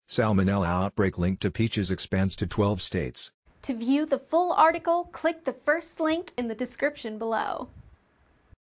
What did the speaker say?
Salmonella outbreak linked to peaches expands to 12 states. To view the full article, click the first link in the description below.